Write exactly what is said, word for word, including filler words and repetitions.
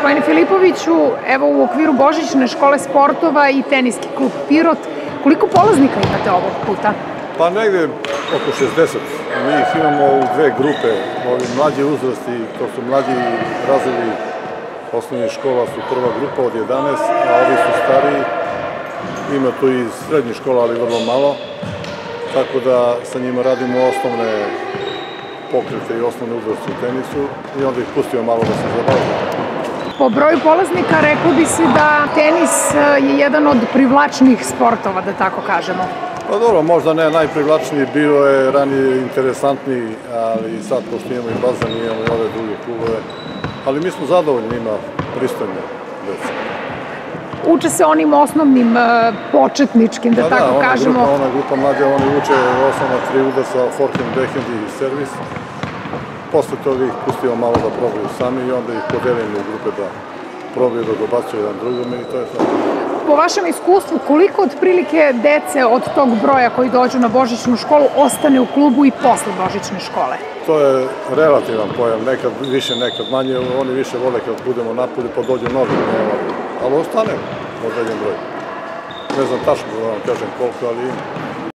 Gospodine Filipoviću, evo u okviru Božićne škole sportova i teniski klub Pirot, koliko polaznika imate ovog puta? Pa negde oko šezdeset. Mi ih imamo u dve grupe. Ovi mlađi uzrasti, to su mlađi razredi osnovnih škola, su prva grupa od jedanaest, a ovi su stariji. Ima tu i srednjih škola, ali vrlo malo. Tako da sa njima radimo osnovne pokrete i osnovne uzraste u tenisu i onda ih pustimo malo da se zabavljaju. Po broju polaznika reklo bi se da tenis je jedan od privlačnijih sportova, da tako kažemo. Pa dobro, možda ne najprivlačniji, bio je ranije interesantniji, ali sad pošto imamo i bazen, imamo i ove druge klubove, ali mi smo zadovoljni, ima pristojne dece. Uče se onim osnovnim početničkim, da tako kažemo. Da, ona grupa mlađa, oni uče osnovna tri udesa, forehand, backhand i servis. Posle toga ih pustimo malo da probaju sami i onda ih podelimo u grupe da probaju da dobacuju jedan drugome i to je to. Po vašem iskustvu, koliko otprilike dece od tog broja koji dođu na Božićnu školu ostane u klubu i posle Božićne škole? To je relativan pojam, nekad više, nekad manje, oni više vole kad budemo napolju pa dođu novi, ali ostane određen broj. Ne znam tačno da vam kažem koliko, ali ima.